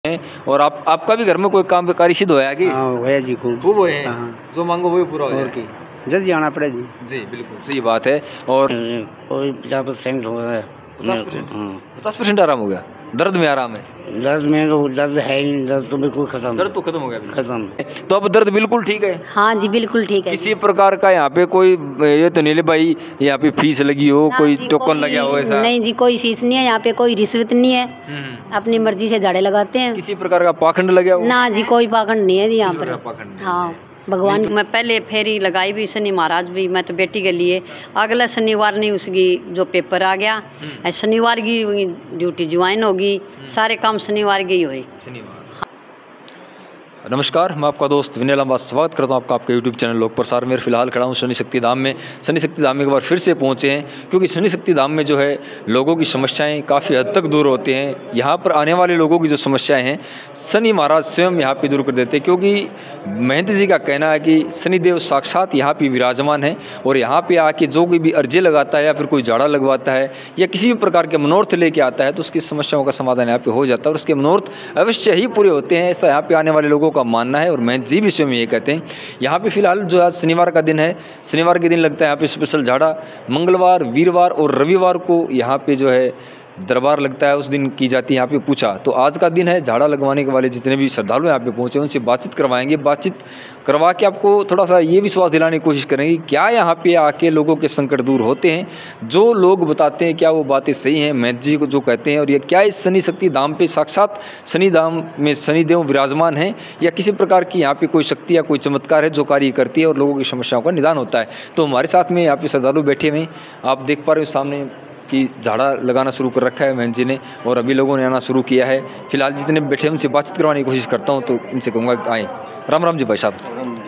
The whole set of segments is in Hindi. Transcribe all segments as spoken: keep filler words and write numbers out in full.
हैं। और आप आपका भी घर में कोई काम कार्य सिद्ध होया कि? हाँ होया जी खूब खूब होए हैं। हाँ। जो मांगो वही पूरा हो और जाए। की जल्दी आना पड़े जी। जी बिल्कुल सही बात है। और कोई पचास परसेंट हो रहा है पचास परसेंट पचास परसेंट आराम हो गया। दर्द में आराम है। दर्द में तो दर्द है ही नहीं, दर्द तो बिल्कुल खत्म दर्द तो खत्म हो गया बिल्कुल। खत्म। तो अब दर्द बिल्कुल ठीक है। हाँ जी बिल्कुल ठीक है किसी जी। प्रकार का यहाँ पे कोई ये तो नहीं ले भाई यहाँ पे फीस लगी हो, ना कोई जी, टोकन कोई- लगा हो ऐसा? नहीं जी कोई फीस नहीं है यहाँ पे, कोई रिश्वत नहीं है। हम्म। अपनी मर्जी से झाड़े लगाते हैं। किसी प्रकार का पाखंड लगा हो? ना जी कोई पाखंड नहीं है जी यहाँ किसी प्रकार का पर। पाखंड नहीं हाँ है। भगवान नहीं मैं पहले फेरी लगाई भी शनि महाराज भी, मैं तो बेटी के लिए अगला शनिवार नहीं उसकी जो पेपर आ गया हम्म। शनिवार की ड्यूटी ज्वाइन होगी, सारे काम शनिवार की हुई। शनिवार। नमस्कार, मैं आपका दोस्त विनय लंबा स्वागत करता हूं आपका आपके यूट्यूब चैनल लोक प्रसार में। फिलहाल खड़ा हूं शनि शक्ति धाम में। शनि शक्ति धाम में एक बार फिर से पहुंचे हैं क्योंकि शनि शक्ति धाम में जो है लोगों की समस्याएं काफ़ी हद तक दूर होते हैं। यहाँ पर आने वाले लोगों की जो समस्याएं हैं शनि महाराज स्वयं यहाँ पे दूर कर देते हैं, क्योंकि महंत जी का कहना है कि शनिदेव साक्षात यहाँ पे विराजमान है और यहाँ पे आके जो कोई भी अर्जी लगाता है या फिर कोई झाड़ा लगवाता है या किसी भी प्रकार के मनोर्थ लेके आता है तो उसकी समस्याओं का समाधान यहाँ पे हो जाता है और उसके मनोर्थ अवश्य ही पूरे होते हैं, ऐसा यहाँ पे आने वाले लोगों का मानना है। और महंत जी भी स्वयं ये कहते हैं। यहाँ पे फिलहाल जो आज शनिवार का दिन है, शनिवार के दिन लगता है यहाँ पे स्पेशल झाड़ा। मंगलवार, वीरवार और रविवार को यहाँ पे जो है दरबार लगता है, उस दिन की जाती है यहाँ पे पूछा। तो आज का दिन है, झाड़ा लगवाने के वाले जितने भी श्रद्धालु यहाँ पे पहुँचे उनसे बातचीत करवाएंगे। बातचीत करवा के आपको थोड़ा सा ये विश्वास दिलाने की कोशिश करेंगे क्या यहाँ पे आके लोगों के संकट दूर होते हैं, जो लोग बताते हैं क्या वो बातें सही हैं महंत जी को जो कहते हैं, और ये क्या इस शनि शक्ति धाम पे साक्षात शनि धाम में शनिदेव विराजमान हैं या किसी प्रकार की यहाँ पे कोई शक्ति या कोई चमत्कार है जो कार्य करती है और लोगों की समस्याओं का निदान होता है। तो हमारे साथ में यहाँ पे श्रद्धालु बैठे हुए आप देख पा रहे हो सामने कि झाड़ा लगाना शुरू कर रखा है महंत जी ने और अभी लोगों ने आना शुरू किया है। फिलहाल जितने बैठे हैं उनसे बातचीत करवाने की कोशिश करता हूँ, तो इनसे कहूँगा आए। राम राम जी भाई साहब।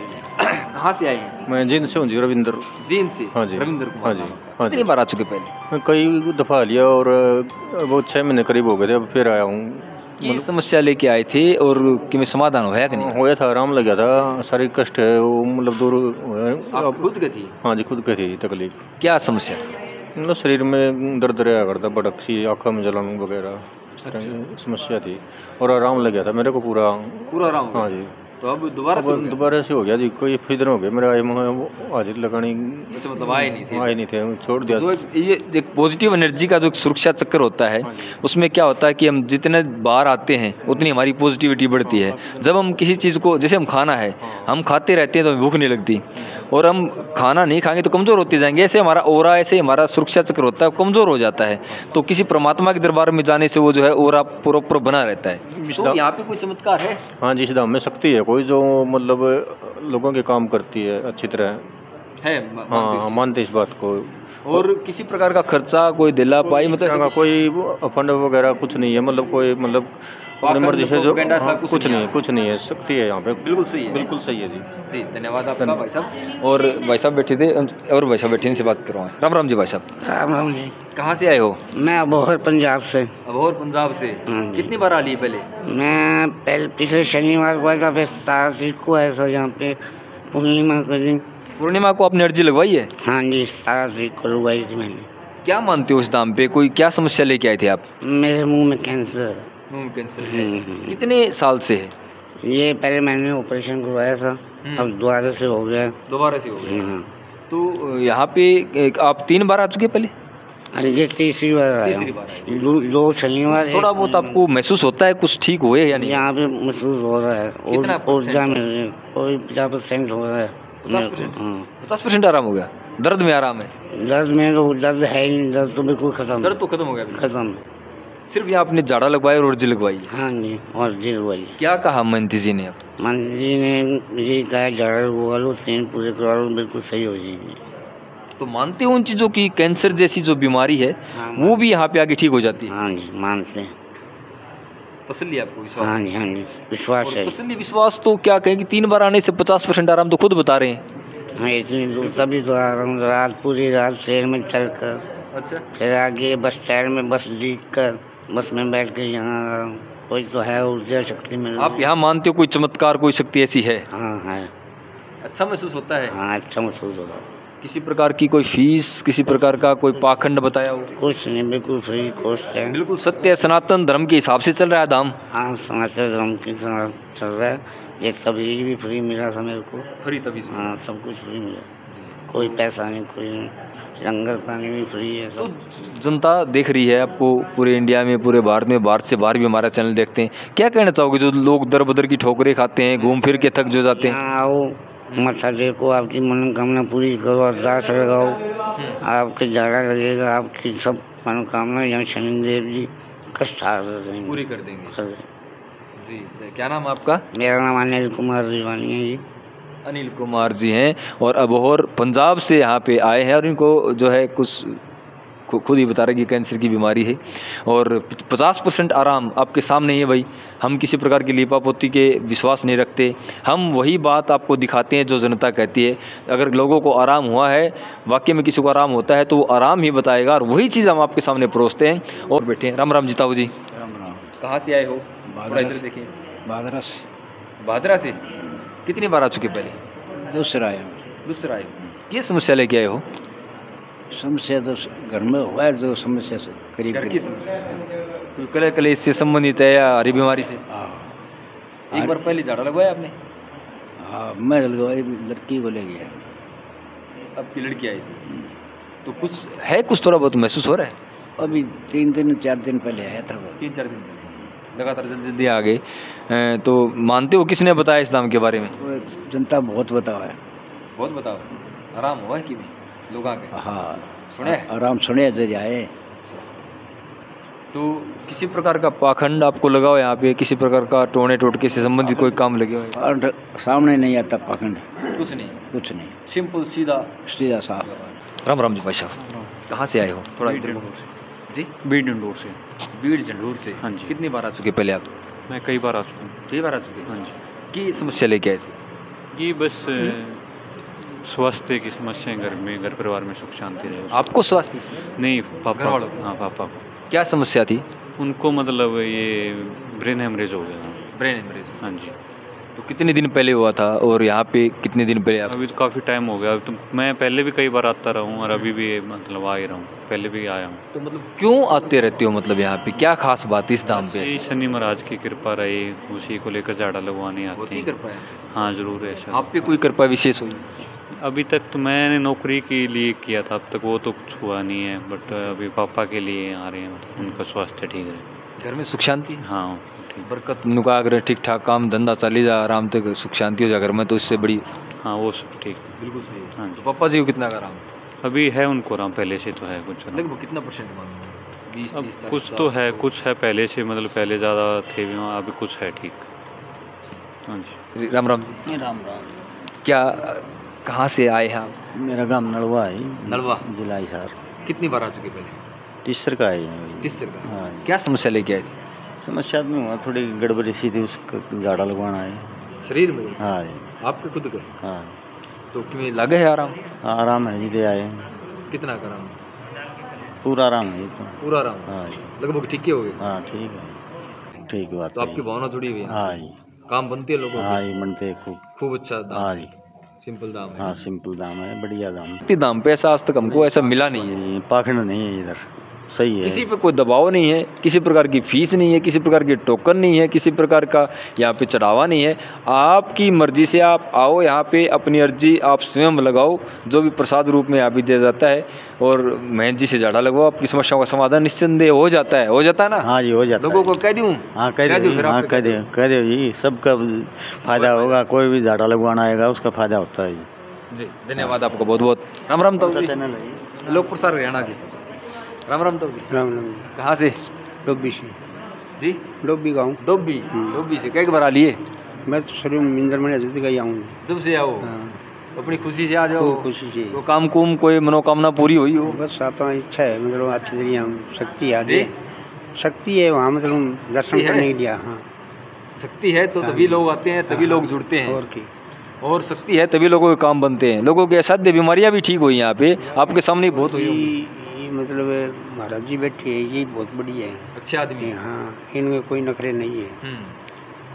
कहाँ से आए हैं? मैं जींद से हूँ जी, रविंद्र। जींद से? हाँ जी। रविंद्र कुमार। हाँ जी हाँ कितनी जी। बार आ चुके पहले? मैं कई दफ़ा लिया और वो छः महीने करीब हो गए थे, अब फिर आया हूँ। ये समस्या लेके आए थे और कि में समाधान होया कि नहीं? होया था, आराम लग गया था, शारीरिक कष्ट है वो मतलब दूर। आप खुद के थी? हाँ जी खुद के थी तकलीफ। क्या समस्या? मतलब शरीर में दर्द रहा करता, भड़क सी, आँखों में जलन वगैरह अच्छा। समस्या थी और आराम लग गया था मेरे को पूरा। पूरा आराम हो हाँ गया? जी। तो अब दोबारा से हो गया? दोबारा से हो गया जी, कोई फिर दिन हो गया मेरा हाजिर लगानी। अच्छा मतलब आए नहीं थे? आए नहीं थे, छोड़ दिया। जो एक ये एक पॉजिटिव एनर्जी का जो सुरक्षा चक्कर होता है उसमें क्या होता है कि हम जितने बाहर आते हैं उतनी हमारी पॉजिटिविटी बढ़ती है। जब हम किसी चीज़ को, जैसे हम खाना है, हम खाते रहते हैं तो हमें भूख नहीं लगती और हम खाना नहीं खाएंगे तो कमज़ोर होते जाएंगे। ऐसे हमारा ओरा, ऐसे हमारा सुरक्षा चक्र होता है, कमज़ोर हो जाता है। तो किसी परमात्मा के दरबार में जाने से वो जो है ओरा प्रॉपर बना रहता है। तो यहाँ पे कोई चमत्कार है? हाँ जी, इस धाम में शक्ति है कोई जो मतलब लोगों के काम करती है अच्छी तरह है। हाँ मानते इस बात को। और किसी प्रकार का खर्चा कोई दिला पाई मतलब कोई फंड वगैरह कुछ नहीं है, मतलब कोई मतलब अपनी मर्जी से जो हाँ, कुछ, कुछ नहीं कुछ नहीं है, शक्ति है यहाँ पे। बिल्कुल सही है, बिल्कुल सही है जी। जी धन्यवाद आपका भाई साहब। और भाई साहब बैठे थे और भाई साहब बैठे इनसे बात करवाएं। राम राम जी भाई साहब। राम राम जी। कहाँ से आए हो? मैं अबोहर पंजाब से। अबोहर पंजाब से? कितनी बार आ ली पहले? मैं पहले पिछले शनिवार को आया था, फिर सतारह तारीख को आया था यहाँ पे पूर्णिमा का दिन। पूर्णिमा को आपने अर्जी लगवाई है? हाँ जी सतारह तारीख को लगवाई थी मैंने। क्या मानते हो इस दाम पे? कोई क्या समस्या लेके आए थे आप? मेरे मुंह में कैंसर है। मुंह में कैंसर है? कितने साल से है ये? पहले मैंने ऑपरेशन करवाया था, अब दोबारा से हो गया। दोबारा से हो गया? तो यहाँ पे आप तीन बार आ चुके पहले? अरे तीसरी बार आया। तीसरी बार आए। दो, दो शनिवार। थोड़ा बहुत आपको महसूस होता है कुछ ठीक हुए या नहीं? यहाँ पे महसूस हो रहा है, ऊर्जा मिल रही है, कोई पचास परसेंट हो रहा है। पचास परसेंट आराम हो गया। दर्द में आराम है? दर्द में तो दर्द है ही नहीं, दर्द तो बिल्कुल खत्म। दर्द तो खत्म हो गया? खत्म। सिर्फ यहाँ आपने झाड़ा लगवाया और अर्जी लगवाई? हाँ जी और अर्जी लगवाई। क्या कहा मंत्री जी ने? मंत्री जी ने जी कहा झाड़ा लगवा लो, तीन पूरे करवा लो, बिल्कुल सही हो जाएंगे। तो मानते हो उन चीज़ों की? कैंसर जैसी जो बीमारी है हाँ, वो भी यहाँ पे आगे ठीक हो जाती है? हाँ जी मानते हैं। तसल्ली आपको विश्वास? हाँ जी हाँ जी विश्वास है। तसल्ली विश्वास तो क्या कहें कि तीन बार आने से पचास परसेंट आराम तो खुद बता रहे हैं। हाँ इतनी दूर तभी तो आ रहा हूँ, रात पूरी रात शहर में चल कर। अच्छा। फिर आगे बस स्टैंड में बस लीक कर बस में बैठ कर यहाँ आ रहा हूँ। कोई तो है ऊर्जा शक्ति मिल रही। आप यहाँ मानते हो कोई चमत्कार, कोई शक्ति ऐसी है? हाँ है। अच्छा महसूस होता है? हाँ अच्छा महसूस होता है। किसी प्रकार की कोई फीस, किसी प्रकार का कोई पाखंड बताया हो? कुछ नहीं, बिल्कुल फ्री कोर्स है। बिल्कुल सत्य है, सनातन धर्म के हिसाब से चल रहा है दाम। हाँ, सनातन धर्म के साथ चल रहा है। ये तबलीग भी फ्री मिला था मेरे को। फ्री तभी से। हाँ, सब कुछ फ्री मिला, कोई पैसा नहीं, कोई नहीं। लंगर पानी भी फ्री है तो सब। जनता देख रही है आपको पूरे इंडिया में, पूरे भारत में, भारत से बाहर भी हमारा चैनल देखते हैं। क्या कहना चाहोगे जो लोग दर बदर की ठोकरें खाते हैं, घूम फिर के थक जो जाते हैं? यहाँ आओ, मत्था टेको, आपकी मनोकामना पूरी करो, अरदास लगाओ, आपके झाड़ा लगेगा, आपकी सब मनोकामना यहाँ शनिदेव जी कष्ट हार देंगे, पूरी कर देंगे। कर देंगे। जी, क्या नाम है आपका? मेरा नाम अनिल कुमार रिवानी है जी। अनिल कुमार जी हैं और अबोहर पंजाब से यहाँ पे आए हैं और इनको जो है कुछ खु- खुद ही बता रहे कि कैंसर की बीमारी है और पचास परसेंट आराम आपके सामने ही है भाई। हम किसी प्रकार की लीपापोती के विश्वास नहीं रखते, हम वही बात आपको दिखाते हैं जो जनता कहती है। अगर लोगों को आराम हुआ है, वाकई में किसी को आराम होता है तो वो आराम ही बताएगा और वही चीज़ हम आपके सामने परोसते हैं। और बैठे हैं। राम राम जी ताऊ जी, राम राम। कहाँ से आए हो? थोड़ा इधर देखिए। बादरा से। भादरा से कितनी बार आ चुके पहले? दूसरा आया। दूसरा आए हो। ये समस्या लेके आए हो? समस्या तो घर में हुआ है, जो समस्या से करीब घर की समस्या कोई कले कले इससे संबंधित है या हरी बीमारी से? हाँ एक बार पहले झाड़ा लगवाया आपने? हाँ, मैं लगवाई, लड़की को ले गया। आपकी लड़की आई थी तो कुछ है, कुछ थोड़ा बहुत महसूस हो रहा है? अभी तीन दिन चार दिन पहले आया था वो। तीन चार दिन पहले लगातार जल्दी जल्दी आ गए। अ, तो मानते हो किसने बताया इस दाम के बारे में? वो जनता बहुत बतावा है। बहुत बताओ, आराम हुआ है कि नहीं लोग आके? हाँ, सुने? आराम सुने तो जाए। तो किसी प्रकार का पाखंड आपको लगा हो यहाँ पे, किसी प्रकार का टोने टोटके से संबंधित कोई काम लगे हो? और सामने नहीं आता पाखंड, कुछ नहीं, कुछ नहीं, सिंपल सीधा सीधा साफ। राम राम जी भाई साहब, कहाँ से आए हो? थोड़ा इधर जी। बीड़ डंडोर से। बीड़ जंडूर से। हाँ जी। कितनी बार आ चुके पहले आप? मैं कई बार आ चुका हूँ। कई बार आ चुके? हाँ जी। की समस्या लेके आए थे? ये बस स्वास्थ्य की समस्याएं, घर में, घर परिवार में सुख शांति रहे। आपको स्वास्थ्य की समस्या? नहीं, घर पापा। वालों को? हाँ, पापा को। क्या समस्या थी? उनको मतलब ये ब्रेन हेमरेज हो गया था। Brain haemorrhage. हाँ जी। तो कितने दिन पहले हुआ था और यहाँ पे कितने दिन पहले आप? अभी तो काफ़ी टाइम हो गया। अभी तो मैं पहले भी कई बार आता रहा हूँ और अभी भी मतलब आ ही रहा हूँ, पहले भी आया हूँ। तो मतलब क्यों आते रहते हो, मतलब यहाँ पे क्या खास बात है इस दाम पे? यही शनि महाराज की कृपा रही, उसी को लेकर झाड़ा लगवाने आते होती हैं। कृपा है? हाँ, ज़रूर है ऐसा। आप पे कोई कृपा विशेष हुई? अभी तक तो मैंने नौकरी के लिए किया था, अब तक वो तो कुछ हुआ नहीं है, बट अभी पापा के लिए आ रहे हैं, मतलब उनका स्वास्थ्य ठीक है। घर में सुख शांति? हाँ, ठीक। बरकत नुका अगर ठीक ठाक काम धंधा चली जा, आराम तक सुख शांति हो जाए घर में, तो इससे बड़ी। हाँ, वो सब ठीक। बिल्कुल सही। हाँ तो जी। पापा जी को कितना का आराम? अभी है उनको आराम, पहले से तो है कुछ आराम। लगभग कितना परसेंट मालूम? बीस अब तीस चालीस कुछ तो पचास है, कुछ है पहले से, मतलब पहले ज़्यादा थे भी, अभी कुछ है ठीक। हाँ जी। राम राम। राम राम। क्या कहाँ से आए हैं आप? मेरा गांव नलवा है। नलवा। जिला हिसार। कितनी बार आ चुके पहले? तीसर का है। तीसरे का। हाँ। क्या समस्या लेके आए थे? समस्या में हुआ थोड़ी गड़बड़ी सी थी, उसका झाड़ा लगवाना है। शरीर में? हाँ। आपके खुद का? हाँ, तो क्यों लगे है आराम? हाँ, आराम है जी, दे आए। कितना का आराम? पूरा आराम है तो। पूरा आराम? हाँ। लगभग ठीक ही हो गए? हाँ, ठीक है, ठीक बात तो आपकी भावना जुड़ी हुई है? हाँ जी। काम बनती है लोगों की? हाँ जी, बनते खूब। खूब अच्छा दाम? हाँ जी। सिंपल दाम है? हाँ, सिंपल दाम है, बढ़िया दाम। इतनी दाम पे ऐसा आज तक हमको ऐसा मिला नहीं है। ये पाखंड नहीं है इधर, सही है। किसी पे कोई दबाव नहीं है, किसी प्रकार की फीस नहीं है, किसी प्रकार की टोकन नहीं है, किसी प्रकार का यहाँ पे चढ़ावा नहीं है। आपकी मर्जी से आप आओ यहाँ पे, अपनी अर्जी आप स्वयं लगाओ, जो भी प्रसाद रूप में यहाँ भी दिया जाता है, और महंत जी से झाड़ा लगवाओ, आपकी समस्याओं का समाधान निस्संदेह हो जाता है। हो जाता है ना? हाँ जी, हो जाता है। लोगों को कह दूँ? हाँ, कह दो, हाँ, कह दो, कह दो जी, सबका फायदा होगा। कोई भी झाड़ा लगवाना आएगा उसका फायदा होता है जी। धन्यवाद आपको बहुत बहुत। राम राम ताऊ जी। चैनल है लोक प्रसार हरियाणा जी। राम राम ताऊ जी। राम राम। कहाँ से? डोबी से। जी। डोबी गाँव। डोबी? डोबी से कई बार आ लिए? मैं तो शुरू में मिंदर में जल्दी गई आऊँ। जब से आओ? अपनी खुशी से आ जाओ? खुशी से। तो काम कुम कोई मनोकामना पूरी हुई हो? बस आपका इच्छा है, मतलब अच्छी तरीके शक्ति आ गई, शक्ति है वहाँ, मतलब दर्शन करने के लिए। हाँ, शक्ति है तो तभी लोग आते हैं, तभी लोग जुड़ते हैं। और की और शक्ति है तभी लोगों के काम बनते हैं। लोगों के असाध्य बीमारियां भी ठीक हुई यहाँ पे, आपके सामने बहुत हुई होंगी। ये मतलब महाराज जी बैठे हैं, ये बहुत बढ़िया है, अच्छे आदमी हैं। हाँ, इनमें कोई नखरे नहीं है। हम्म।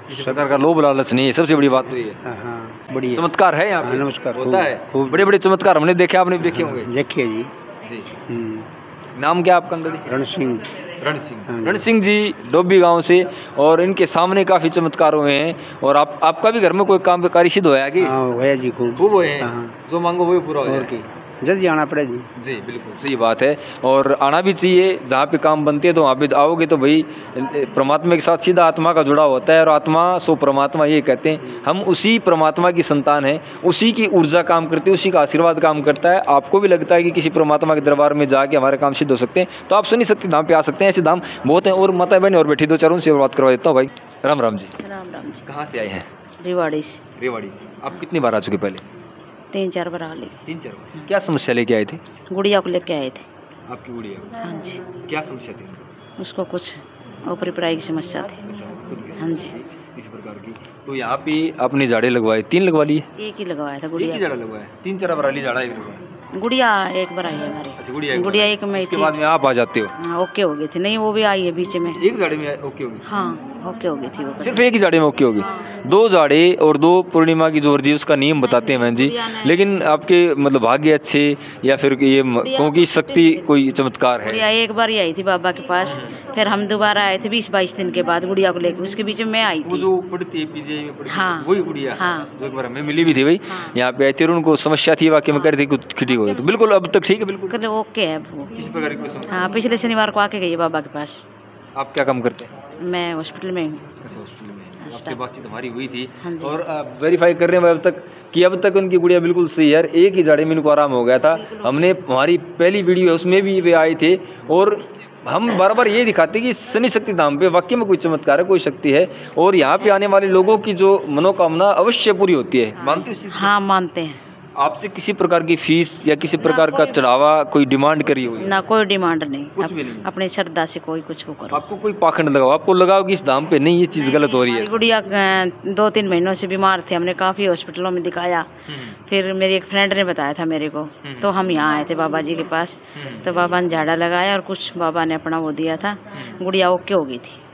किसी प्रकार का लोभ लालच नहीं है, सबसे बड़ी बात तो ये है। हाँ बढ़िया चमत्कार है यहाँ हाँ, पे? नमस्कार, होता खूब- है खूब। बड़े बड़े चमत्कार हमने देखे, आपने भी देखे होंगे। देखिए जी जी। हम्म, नाम क्या आपका अंकल जी? रण सिंह रण सिंह। हाँ जी। रण सिंह जी डोबी गांव से, और इनके सामने काफ़ी चमत्कार हुए हैं। और आप आपका भी घर में कोई काम कार्य सिद्ध होया कि हाँ भैया जी खूब खूब हुए हैं? हाँ जो मांगो वही पूरा हो और जाए। की जल्दी आना पड़े जी जी बिल्कुल सही बात है, और आना भी चाहिए। जहाँ पे काम बनते हैं तो वहाँ पे आओगे तो भाई परमात्मा के साथ सीधा आत्मा का जुड़ाव होता है, और आत्मा सो परमात्मा ये कहते हैं। हम उसी परमात्मा की संतान हैं, उसी की ऊर्जा काम करती है, उसी का आशीर्वाद काम करता है। आपको भी लगता है कि किसी परमात्मा के दरबार में जाके हमारे काम सिद्ध हो सकते हैं, तो आप शनि शक्ति धाम पे आ सकते हैं। ऐसे धाम बहुत हैं। और माता बहन और बैठी दो चारों से बात करवा देता हूँ भाई। राम राम जी। राम राम जी। कहाँ से आए हैं? रिवाड़ी से रेवाड़ी से। आप कितनी बार आ चुके पहले? तीन चार बार आ ली। तीन चार बार। क्या समस्या लेके आए थे? गुड़िया को लेके आए थे। आपकी गुड़िया? हाँ जी। क्या समस्या थी? उसको कुछ ऊपरी पढ़ाई की समस्या थी। अच्छा, खुद की हाँ जी। समस्या थी, इसी प्रकार की। तो यहाँ पे आपने जाड़े लगवाए, तीन लगवा लिए? एक ही लगवाया था एक ही गुड़िया। जाड़ा लगवाया? तीन चार बार जाड़ा एक लगवाया? गुड़िया एक बार आई है हमारी। अच्छा गुड़िया एक गुड़िया बार। एक में उसके थी। बाद में आप आ जाते हो? हाँ ओके हो गई थी। नहीं वो भी आई है बीच में। एक जाड़े में ओके होगी? हाँ ओके हो गई थी वो। सिर्फ एक ही जाड़े में ओके होगी? दो जाड़े और दो पूर्णिमा की जो वर्जी उसका नियम बताते हैं बहन जी, लेकिन आपके मतलब भाग्य अच्छे या फिर ये कहो कि शक्ति कोई चमत्कार है? गुड़िया एक बार ही आई थी बाबा के पास, फिर हम दोबारा आए थे बीस बाईस दिन के बाद गुड़िया को लेकर। उसके बीच में मैं आई वो थी। जो पढ़ती है पीजे में पढ़ती है, हाँ। वही गुड़िया हाँ। जो एक बार हमें मिली भी थी भाई, हाँ। यहाँ पे आई थी और उनको समस्या थी, वाकई में कर रही थी कुछ ठीक हो गई। तो बिल्कुल अब तक ठीक है? बिल्कुल कल ओके है वो। किसी प्रकार की कोई समस्या? हाँ पिछले शनिवार को आके गई है बाबा के पास। आप क्या काम करते हैं? मैं हॉस्पिटल में हूँ। अच्छा हॉस्पिटल में। आपसे बातचीत हमारी हुई थी हाँ जी। और वेरीफाई कर रहे हैं अब तक कि अब तक उनकी गुड़िया बिल्कुल सही है यार। एक ही जाड़े में इनको आराम हो गया था। हमने हमारी पहली वीडियो है उसमें भी वे आए थे, और हम बार बार ये दिखाते कि शनि शक्ति धाम पे वाकई में कोई चमत्कार है, कोई शक्ति है, और यहाँ पे आने वाले लोगों की जो मनोकामना अवश्य पूरी होती है। मानते हो इस चीज़ को? हाँ मानते हैं। आपसे किसी प्रकार की फीस या किसी प्रकार का चढ़ावा कोई डिमांड करी हुई? ना कोई डिमांड नहीं। कुछ भी नहीं। अपनी श्रद्धा से कोई कुछ वो करो। आपको कोई पाखंड लगाओ, आपको लगाओ कि इस दाम पे नहीं ये चीज़ गलत हो रही है? हमारी गुड़िया अ, दो तीन महीनों से बीमार थे, हमने काफ़ी हॉस्पिटलों में दिखाया। फिर मेरी एक फ्रेंड ने बताया था मेरे को, तो हम यहाँ आए थे बाबा जी के पास। तो बाबा ने झाड़ा लगाया और कुछ बाबा ने अपना वो दिया था, गुड़िया ओके हो गई थी।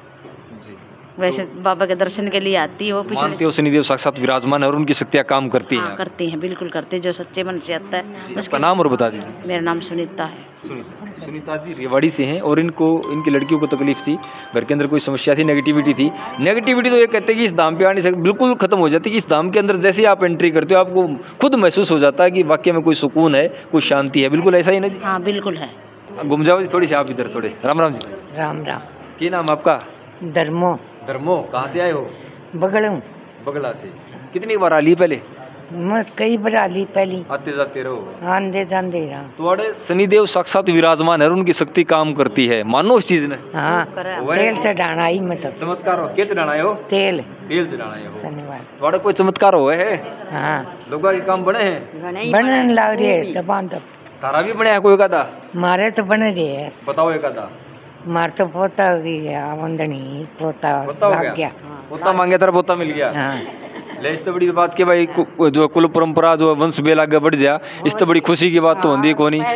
वैसे बाबा के दर्शन के लिए आती है वो। मानते पिछले हो शनिदेव साक्षात विराजमान है और उनकी शक्तियाँ काम करती हाँ हैं? करती हैं, बिल्कुल करते हैं। जो सच्चे मन से आता है। उसका नाम और बता दीजिए। मेरा नाम सुनीता है। सुनीता सुनीता जी रेवाड़ी से हैं, और इनको इनकी लड़कियों को तकलीफ थी, घर के अंदर कोई समस्या थी, नेगेटिविटी थी। नेगेटिविटी तो ये कहते हैं कि इस धाम पे आने से बिल्कुल खत्म हो जाती है, कि इस धाम के अंदर जैसे ही आप एंट्री करते हो आपको खुद महसूस हो जाता है कि वाकई में कोई सुकून है, कोई शांति है। बिल्कुल ऐसा ही ना जी? हाँ बिल्कुल है। घूम जाओ जी थोड़ी सी आप इधर थोड़े। राम राम जी। राम राम। क्या नाम आपका? धर्मो धर्मो। कहाँ से आए हो? बगड़ू। बगला से। कितनी बार आ ली पहले? मैं कई बार आ ली पहली। आते जाते रहो? आंदे जांदे रहा। तुम्हारे शनिदेव साक्षात विराजमान है और उनकी शक्ति काम करती है, मानो इस चीज ने? हाँ तेल चढ़ाना ही मतलब चमत्कार हो। क्या चढ़ाना है हो? तेल तेल चढ़ाना है हो। शनिवार। तुम्हारा कोई चमत्कार हुआ है? हाँ लोगों के काम बने हैं? बनने लग रही है दबान तब। तारा भी बने हैं कोई का था? मारे तो बन रही है। बताओ एक आधा। मार तो पोता हो गया, आमंदनी पोता पोता हो लग गया? गया। पोता मांगे तेरा पोता मिल गया। हाँ ले इस तो बड़ी बात की भाई, कु- जो कुल परंपरा जो वंश बेल आगे बढ़ जा, इस तो बड़ी खुशी की बात तो होती है कोनी।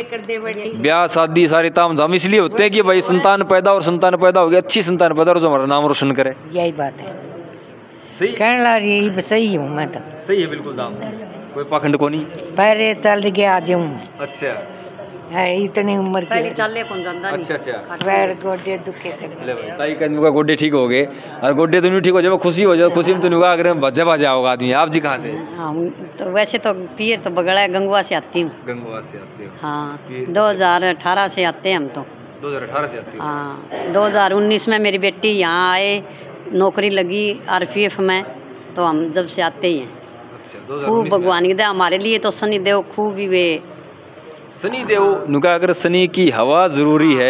ब्याह शादी सारे ताम झाम इसलिए होते हैं कि भाई संतान पैदा और संतान पैदा हो गया, अच्छी संतान पैदा और जो हमारा नाम रोशन करे। यही बात है। सही कहने लग रही है, सही हूँ मैं तो। सही है बिल्कुल दाम, कोई पाखंड को नहीं। पैरे चल गया आज हूँ मैं। अच्छा है इतनी उम्र पहले की। चले कौन जानता नहीं। अच्छा अच्छा। पैर गोडे दुखे कर। ले भाई ताई का का गोड्डे ठीक हो गए, और गोड्डे तो नहीं ठीक हो जाए खुशी हो जाए, खुशी में तो निगाह अगर भजे भाजा होगा आदमी। आप जी कहाँ से? हाँ तो वैसे तो पीर तो बगड़ा है, गंगवा से आती हूँ। गंगवा से आते हो? हाँ पीर- दो हजार अठारह से आते हैं हम तो। दो हजार अठारह से आते हो? हाँ दो हजार उन्नीस में मेरी बेटी यहाँ आए, नौकरी लगी आर पी एफ में, तो हम जब से आते ही हैं। अच्छा दो हजार खूब उन्नीस में। भगवान की दया हमारे लिए तो शनि देव खूब ही वे। शनि देव नुका अगर शनि की हवा जरूरी है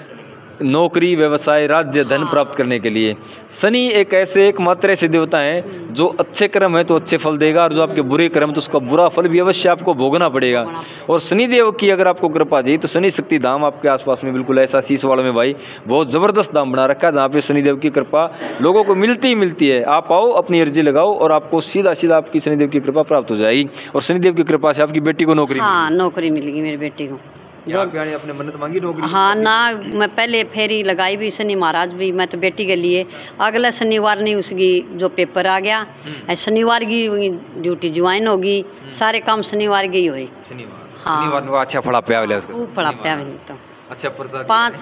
नौकरी व्यवसाय राज्य धन प्राप्त करने के लिए। शनि एक ऐसे एकमात्र ऐसे देवता हैं जो अच्छे कर्म है तो अच्छे फल देगा, और जो आपके बुरे कर्म तो उसका बुरा फल भी अवश्य आपको भोगना पड़ेगा। और शनि देव की अगर आपको कृपा चाहिए तो शनि शक्ति धाम आपके आसपास में बिल्कुल ऐसा शीशवाड़ में भाई बहुत ज़बरदस्त धाम बना रखा है, जहाँ पे शनिदेव की कृपा लोगों को मिलती ही मिलती है। आप आओ अपनी अर्जी लगाओ और आपको सीधा सीधा आपकी शनिदेव की कृपा प्राप्त हो जाएगी। और शनिदेव की कृपा से आपकी बेटी को नौकरी हाँ नौकरी मिल गई मेरी बेटी को। मिली। यहाँ पे आने अपने मन्नत मांगी नौकरी? हाँ ना, मैं पहले फेरी लगाई भी शनि महाराज भी, मैं तो बेटी के लिए। अगला शनिवार नहीं उसकी जो पेपर आ गया, शनिवार की ड्यूटी ज्वाइन होगी, सारे काम शनिवार की हुई। शनिवार हाँ। शनिवार को अच्छा फड़ा पे आवेला उसका? खूब फड़ा पे आवेला तो अच्छा प्रसाद पाँच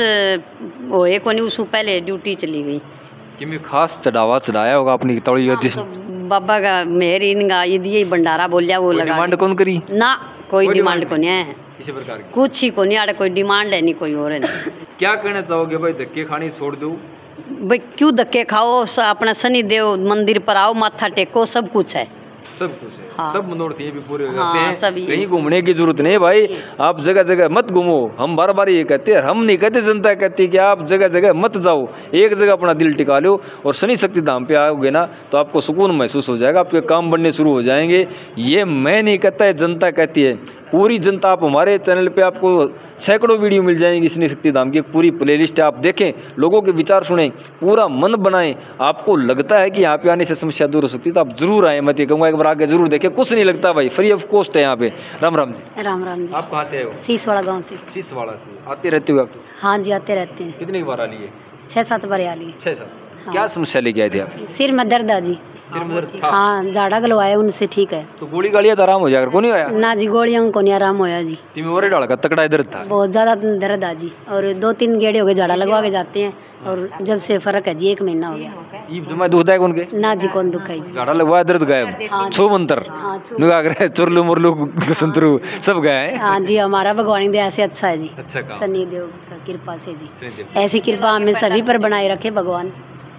होए को नहीं, उसको पहले ड्यूटी चली गई। कि मैं खास चढ़ावा चढ़ाया होगा अपनी तौड़ी हाँ, तो बाबा का मेहर इनका ये दिए भंडारा बोलिया वो लगा। डिमांड कौन करी? ना कोई डिमांड को नहीं है, किसी प्रकार की कुछ ही को नहीं आड़े, कोई डिमांड है नहीं, कोई और है नहीं। क्या कहना चाहोगे भाई, धक्के खानी छोड़ दो? भाई क्यों धक्के खाओ, अपना शनि देव मंदिर पर आओ, माथा टेको, सब कुछ है, सब कुछ है। हाँ। सब मनोरथ ये भी पूरे हो हाँ, जाते हैं। सब ये। कहीं घूमने की जरूरत नहीं है भाई, आप जगह जगह मत घूमो। हम बार बार ये कहते हैं, हम नहीं कहते, जनता कहती है कि आप जगह जगह मत जाओ, एक जगह अपना दिल टिका लो और शनि शक्ति धाम पे आओगे ना तो आपको सुकून महसूस हो जाएगा, आपके काम बनने शुरू हो जाएंगे। ये मैं नहीं कहता है, जनता कहती है। पूरी जनता, आप हमारे चैनल पे आपको सैकड़ों वीडियो मिल जाएंगी शनि शक्ति धाम की, एक पूरी प्लेलिस्ट है, आप देखें, लोगों के विचार सुनें, पूरा मन बनाएं। आपको लगता है कि यहाँ पे आने से समस्या दूर हो सकती है तो आप जरूर आए, मैं ये कहूँगा एक बार आके जरूर देखें, कुछ नहीं लगता भाई, फ्री ऑफ कॉस्ट है यहाँ पे। राम राम जी। राम राम जी। आप कहाँ से आए हो? सीसवाड़ा गांव से। सीसवाड़ा से आते रहते हो आप? हाँ जी, आते रहते हैं, कितनी बार आ लिए? छः सात बार आ लिए। छः सात। हाँ। क्या समस्या लेके आए थे आप? सिर में दर्द है जी। सिर में दर्द था? हाँ, झाड़ा गलवाए उनसे ठीक है। तो गोली गालियाँ तो आराम हो जाएगा, को नहीं आया? ना जी, गोलियां को नहीं आराम होया जी, तिमी और डाल का तकड़ा दर्द था? बहुत ज़्यादा दर्द है जी, और दो तीन गेड़े हो गए झाड़ा लगवा के जाते हैं, और जब से फर्क है जी, एक महीना हो गया। ये जमा दुखदा है उनके? ना जी, कौन दुख है। झाड़ा लगवाया दर्द गायब? हाँ। छो मंत्र हाँ छू- नुगा करे, चुरलू मुरलू संतरू सब गए हैं। हाँ जी, हमारा भगवान की दया से अच्छा है जी, अच्छा काम। शनि देव की कृपा से जी, शनिदेव। ऐसी कृपा हमें सभी पर बनाए रखे भगवान।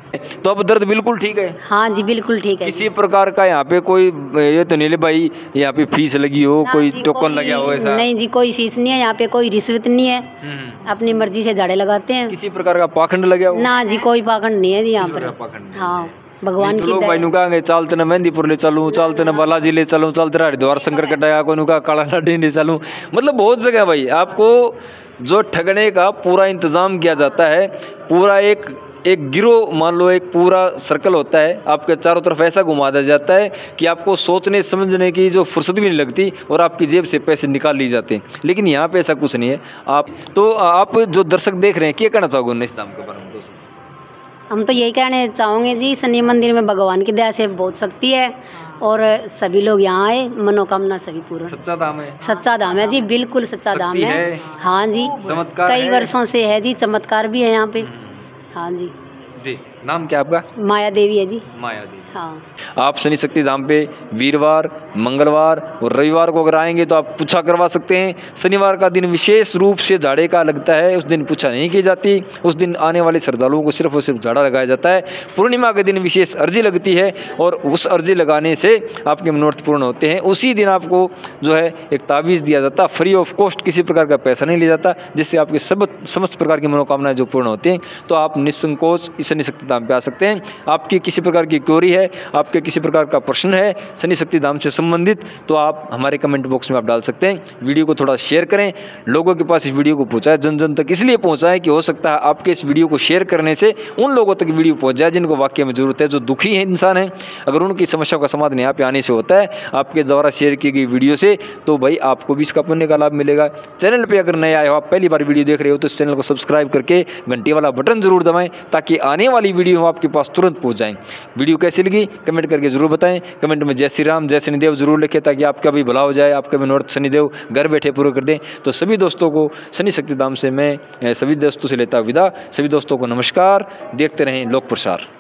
तो अब दर्द बिल्कुल ठीक है? हाँ जी, बिल्कुल ठीक है। किसी प्रकार का यहाँ पे कोई ये तो नहीं ले भाई यहाँ पे फीस लगी हो, ना कोई जी, टोकन कोई- लगा हो ऐसा? नहीं जी, कोई फीस नहीं है यहाँ पे, कोई रिश्वत नहीं है, हम्म। अपनी मर्जी से झाड़े लगाते हैं। किसी प्रकार का पाखंड लगा हो? ना जी, कोई पाखंड नहीं है जी यहाँ किसी पर। प्रकार का पाखंड नहीं हाँ, है। भगवान नहीं तो की लोग भाई दया। नुकाएंगे चलते ना मेहंदीपुर ले चलूँ, चलते ना बालाजी ले चलूँ, चलते ना हरिद्वार शंकर कटाया, कोई नुका काला नाडी ले चलूँ, मतलब बहुत जगह भाई आपको जो ठगने का पूरा इंतजाम किया जाता है। पूरा एक एक गिरोह मान लो, एक पूरा सर्कल होता है, आपके चारों तरफ ऐसा घुमा दिया जाता है कि आपको सोचने समझने की जो फुर्सत भी नहीं लगती और आपकी जेब से पैसे निकाल लिए जाते हैं। लेकिन यहाँ पे ऐसा कुछ नहीं है। आप तो आप जो दर्शक देख रहे हैं, क्या कहना चाहोगे इस दाम के बारे में दोस्तों? हम तो यही कहने चाहेंगे जी, शनि मंदिर में भगवान की दया से बहुत शक्ति है, और सभी लोग यहाँ आए, मनोकामना सभी पूर्ण। सच्चा दाम है? सच्चा दाम है जी, बिल्कुल सच्चा दाम शक्ति है। है? हाँ जी, चमत्कार कई है? वर्षों से है जी, चमत्कार भी है यहाँ पे। हाँ जी। जी, नाम क्या आपका? माया देवी है जी। माया देवी। हाँ। आप शनि शक्ति धाम पे वीरवार, मंगलवार और रविवार को अगर आएंगे तो आप पूछा करवा सकते हैं। शनिवार का दिन विशेष रूप से झाड़े का लगता है, उस दिन पूछा नहीं की जाती, उस दिन आने वाले श्रद्धालुओं को सिर्फ और सिर्फ झाड़ा लगाया जाता है। पूर्णिमा के दिन विशेष अर्जी लगती है और उस अर्जी लगाने से आपके मनोरथ पूर्ण होते हैं। उसी दिन आपको जो है एक तावीज़ दिया जाता है, फ्री ऑफ कॉस्ट, किसी प्रकार का पैसा नहीं लिया जाता, जिससे आपके सब समस्त प्रकार की मनोकामनाएं जो पूर्ण होती हैं। तो आप निसंकोच इस शनि शक्ति धाम पे आ सकते हैं। आपकी किसी प्रकार की क्वेरी है, आपके किसी प्रकार का प्रश्न है शनि शक्ति धाम से संबंधित, तो आप हमारे कमेंट बॉक्स में आप डाल सकते हैं। वीडियो को थोड़ा शेयर करें, लोगों के पास इस वीडियो को पहुंचाएं, जन जन तक इसलिए पहुंचाएं कि हो सकता है आपके इस वीडियो को शेयर करने से उन लोगों तक वीडियो पहुंच जाए जिनको वाकई में जरूरत है, जो दुखी है इंसान है। अगर उनकी समस्याओं का समाधान यहाँ पे आने से होता है आपके द्वारा शेयर की गई वीडियो से, तो भाई आपको भी इसका पुण्य का लाभ मिलेगा। चैनल पर अगर नए आए हो, आप पहली बार वीडियो देख रहे हो, तो इस चैनल को सब्सक्राइब करके घंटी वाला बटन जरूर दबाएं ताकि आने वाली वीडियो आपके पास तुरंत पहुंच जाएं। वीडियो कैसी लगी कमेंट करके जरूर बताएं। कमेंट में जय श्री राम, जय शनिदेव जरूर लिखें ताकि आपका भी भला हो जाए, आपका भी मनोरथ शनिदेव घर बैठे पूरे कर दें। तो सभी दोस्तों को शनि शक्ति धाम से मैं सभी दोस्तों से लेता विदा। सभी दोस्तों को नमस्कार। देखते रहें लोक प्रसार।